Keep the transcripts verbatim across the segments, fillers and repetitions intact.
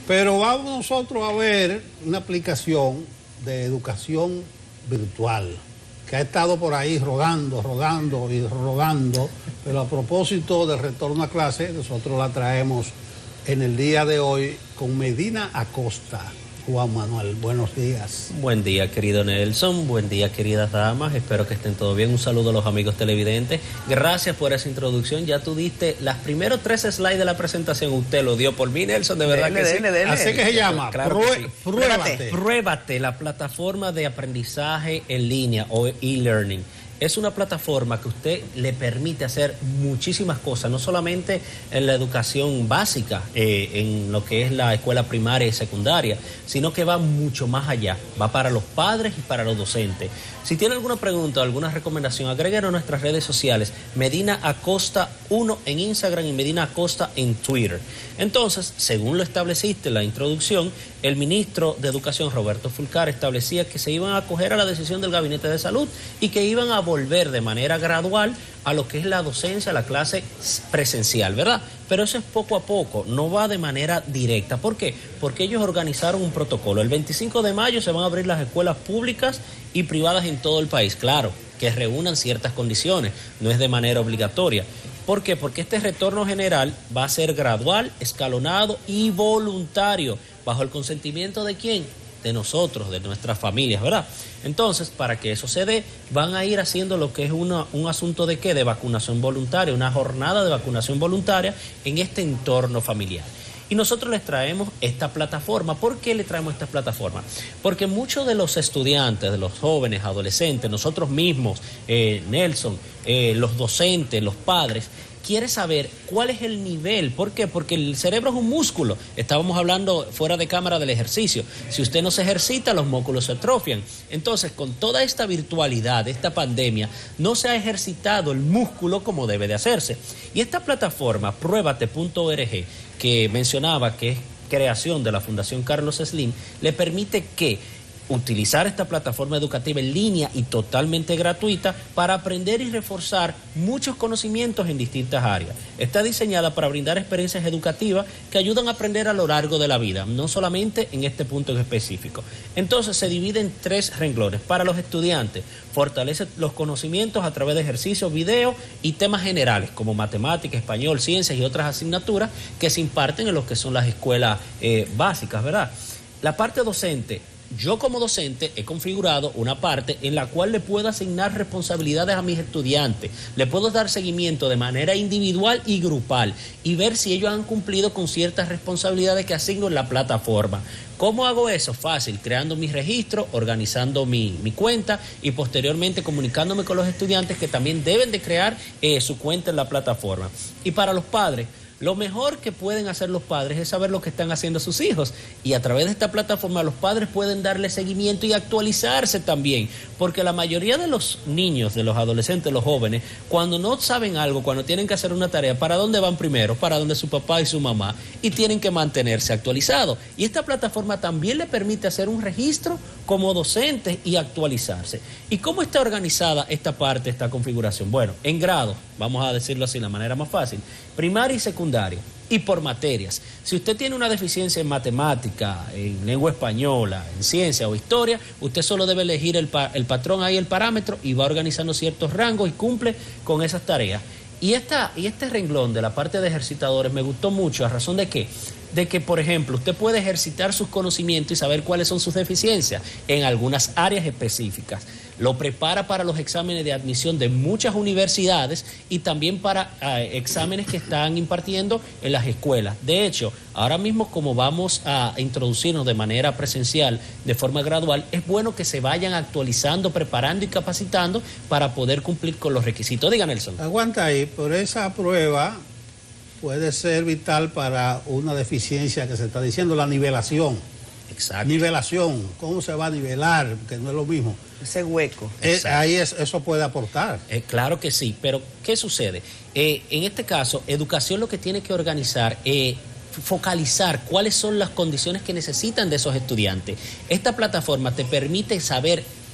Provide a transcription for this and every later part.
Pero vamos nosotros a ver una aplicación de educación virtual que ha estado por ahí rodando, rodando y rodando, pero a propósito del retorno a clase, nosotros la traemos en el día de hoy con Medina Acosta. Juan Manuel, buenos días. Buen día, querido Nelson, buen día, queridas damas, espero que estén todos bien. Un saludo a los amigos televidentes. Gracias por esa introducción, ya tú diste las primeros tres slides de la presentación, usted lo dio por mí, Nelson, de verdad dele, que dele, sí. Dele. Así que se llama, claro que sí. Pruébate. Pruébate, la plataforma de aprendizaje en línea o e-learning. Es una plataforma que usted le permite hacer muchísimas cosas, no solamente en la educación básica, eh, en lo que es la escuela primaria y secundaria, sino que va mucho más allá, va para los padres y para los docentes. Si tiene alguna pregunta o alguna recomendación, agréguenos a nuestras redes sociales, Medina Acosta uno en Instagram y Medina Acosta en Twitter. Entonces, según lo estableciste en la introducción, el ministro de Educación, Roberto Fulcar, establecía que se iban a acoger a la decisión del Gabinete de Salud y que iban a volver de manera gradual a lo que es la docencia, la clase presencial, ¿verdad? Pero eso es poco a poco, no va de manera directa. ¿Por qué? Porque ellos organizaron un protocolo. El veinticinco de mayo se van a abrir las escuelas públicas y privadas en todo el país. Claro, que reúnan ciertas condiciones, no es de manera obligatoria. ¿Por qué? Porque este retorno general va a ser gradual, escalonado y voluntario. ¿Bajo el consentimiento de quién? De nosotros, de nuestras familias, ¿verdad? Entonces, para que eso se dé, van a ir haciendo lo que es una, un asunto de qué, de vacunación voluntaria, una jornada de vacunación voluntaria en este entorno familiar. Y nosotros les traemos esta plataforma. ¿Por qué le traemos esta plataforma? Porque muchos de los estudiantes, de los jóvenes, adolescentes, nosotros mismos, eh, Nelson, eh, los docentes, los padres, quiere saber cuál es el nivel. ¿Por qué? Porque el cerebro es un músculo. Estábamos hablando fuera de cámara del ejercicio. Si usted no se ejercita, los músculos se atrofian. Entonces, con toda esta virtualidad, esta pandemia, no se ha ejercitado el músculo como debe de hacerse. Y esta plataforma, pruébate punto org, que mencionaba que es creación de la Fundación Carlos Slim, le permite que utilizar esta plataforma educativa en línea y totalmente gratuita para aprender y reforzar muchos conocimientos en distintas áreas. Está diseñada para brindar experiencias educativas que ayudan a aprender a lo largo de la vida, no solamente en este punto en específico. Entonces se divide en tres renglones. Para los estudiantes, fortalece los conocimientos a través de ejercicios, videos y temas generales como matemática, español, ciencias y otras asignaturas que se imparten en lo que son las escuelas eh, básicas, ¿verdad? La parte docente. Yo como docente he configurado una parte en la cual le puedo asignar responsabilidades a mis estudiantes, le puedo dar seguimiento de manera individual y grupal y ver si ellos han cumplido con ciertas responsabilidades que asigno en la plataforma. ¿Cómo hago eso? Fácil, creando mi registro, organizando mi, mi cuenta y posteriormente comunicándome con los estudiantes que también deben de crear eh, su cuenta en la plataforma. Y para los padres, lo mejor que pueden hacer los padres es saber lo que están haciendo sus hijos y a través de esta plataforma los padres pueden darle seguimiento y actualizarse también, porque la mayoría de los niños, de los adolescentes, los jóvenes, cuando no saben algo, cuando tienen que hacer una tarea, ¿para dónde van primero? Para donde su papá y su mamá y tienen que mantenerse actualizados. Y esta plataforma también le permite hacer un registro como docentes y actualizarse. ¿Y cómo está organizada esta parte, esta configuración? Bueno, en grado, vamos a decirlo así, la manera más fácil, primaria y secundaria, y por materias. Si usted tiene una deficiencia en matemática, en lengua española, en ciencia o historia, usted solo debe elegir el, pa el patrón ahí, el parámetro, y va organizando ciertos rangos y cumple con esas tareas. Y, esta, y este renglón de la parte de ejercitadores me gustó mucho, ¿a razón de qué? De que, por ejemplo, usted puede ejercitar sus conocimientos y saber cuáles son sus deficiencias en algunas áreas específicas. Lo prepara para los exámenes de admisión de muchas universidades y también para eh, exámenes que están impartiendo en las escuelas. De hecho, ahora mismo como vamos a introducirnos de manera presencial, de forma gradual, es bueno que se vayan actualizando, preparando y capacitando para poder cumplir con los requisitos. Diga, Nelson. Aguanta ahí, por esa prueba puede ser vital para una deficiencia que se está diciendo, la nivelación. Exacto. Nivelación, ¿cómo se va a nivelar? Que no es lo mismo. Ese hueco. Es, ahí es, eso puede aportar. Eh, claro que sí, pero ¿qué sucede? Eh, en este caso, educación lo que tiene que organizar es... Eh, focalizar cuáles son las condiciones que necesitan de esos estudiantes. Esta plataforma te permite saber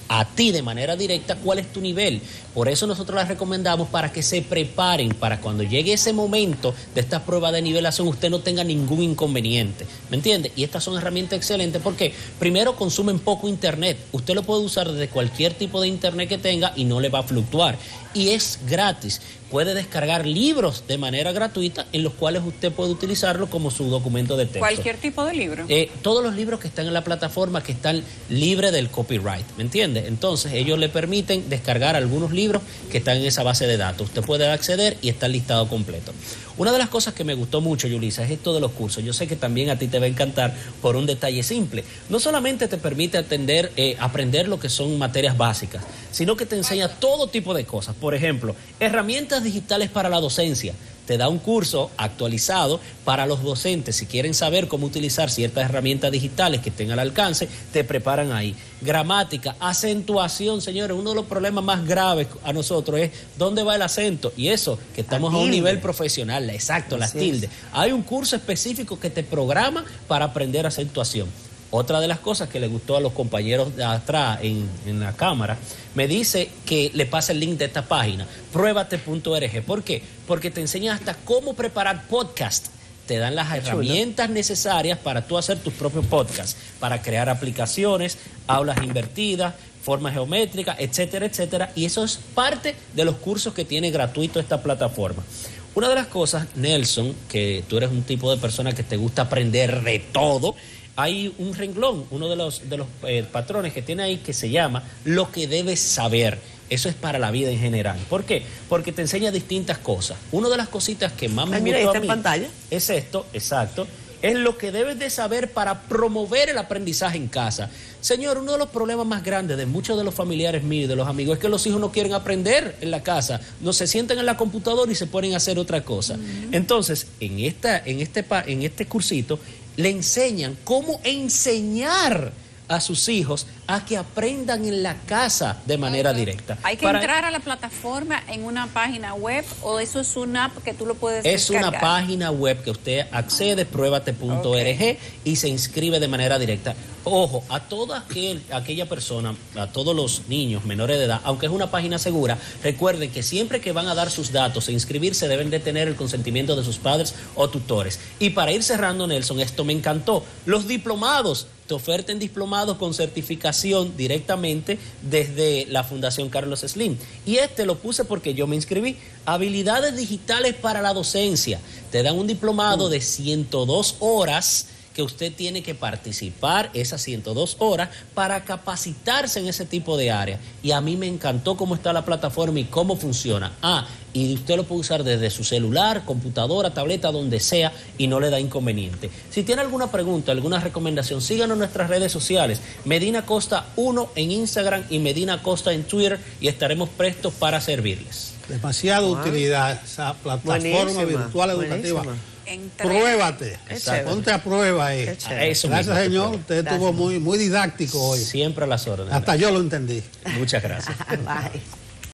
a ti de manera directa cuál es tu nivel. Por eso nosotros les recomendamos para que se preparen, para cuando llegue ese momento de estas pruebas de nivelación usted no tenga ningún inconveniente, ¿me entiende? Y estas son herramientas excelentes porque primero consumen poco internet, usted lo puede usar desde cualquier tipo de internet que tenga y no le va a fluctuar, y es gratis. Puede descargar libros de manera gratuita en los cuales usted puede utilizarlo como su documento de texto. ¿Cualquier tipo de libro? Eh, todos los libros que están en la plataforma que están libres del copyright, ¿me entiende? Entonces ellos le permiten descargar algunos libros que están en esa base de datos. Usted puede acceder y está el listado completo. Una de las cosas que me gustó mucho, Yulisa, es esto de los cursos. Yo sé que también a ti te va a encantar por un detalle simple. No solamente te permite atender, eh, aprender lo que son materias básicas, sino que te enseña todo tipo de cosas. Por ejemplo, herramientas digitales para la docencia. Te da un curso actualizado para los docentes. Si quieren saber cómo utilizar ciertas herramientas digitales que estén al alcance, te preparan ahí. Gramática, acentuación, señores. Uno de los problemas más graves a nosotros es dónde va el acento. Y eso, que estamos a un nivel profesional. Exacto, las tildes. Hay un curso específico que te programa para aprender acentuación. Otra de las cosas que le gustó a los compañeros de atrás en, en la cámara, me dice que le pase el link de esta página, pruébate punto org. ¿Por qué? Porque te enseñan hasta cómo preparar podcast. Te dan las herramientas necesarias para tú hacer tus propios podcasts, para crear aplicaciones, aulas invertidas, formas geométricas, etcétera, etcétera. Y eso es parte de los cursos que tiene gratuito esta plataforma. Una de las cosas, Nelson, que tú eres un tipo de persona que te gusta aprender de todo, hay un renglón, uno de los, de los eh, patrones que tiene ahí que se llama Lo que debes saber. Eso es para la vida en general. ¿Por qué? Porque te enseña distintas cosas. Una de las cositas que más me Ay, mira, gustó ahí está a mí en pantalla. es esto, exacto, es lo que debes de saber para promover el aprendizaje en casa. Señor, uno de los problemas más grandes de muchos de los familiares míos y de los amigos es que los hijos no quieren aprender en la casa, no se sientan en la computadora y se ponen a hacer otra cosa. Mm. Entonces, en, esta, en, este, en este cursito le enseñan cómo enseñar a sus hijos a que aprendan en la casa de manera uh-huh. directa. ¿Hay que Para... entrar a la plataforma en una página web o eso es una app que tú lo puedes Es descargar? una página web que usted accede, pruébate punto org, okay. y se inscribe de manera directa. Ojo, a toda aquel, aquella persona, a todos los niños menores de edad, aunque es una página segura, recuerden que siempre que van a dar sus datos e inscribirse deben de tener el consentimiento de sus padres o tutores. Y para ir cerrando, Nelson, esto me encantó. Los diplomados, te oferten diplomados con certificación directamente desde la Fundación Carlos Slim. Y este lo puse porque yo me inscribí. Habilidades digitales para la docencia. Te dan un diplomado de ciento dos horas que usted tiene que participar esas ciento dos horas para capacitarse en ese tipo de área. Y a mí me encantó cómo está la plataforma y cómo funciona. Ah, y usted lo puede usar desde su celular, computadora, tableta, donde sea y no le da inconveniente. Si tiene alguna pregunta, alguna recomendación, síganos en nuestras redes sociales. Medina Costa uno en Instagram y Medina Costa en Twitter y estaremos prestos para servirles. Demasiada wow. utilidad esa plataforma buenísima, virtual educativa. Buenísima. Pruébate, ponte a prueba ahí. Eso gracias, señor. Usted gracias. Estuvo muy, muy didáctico hoy. Siempre a las órdenes. Hasta yo lo entendí. Muchas gracias. Bye.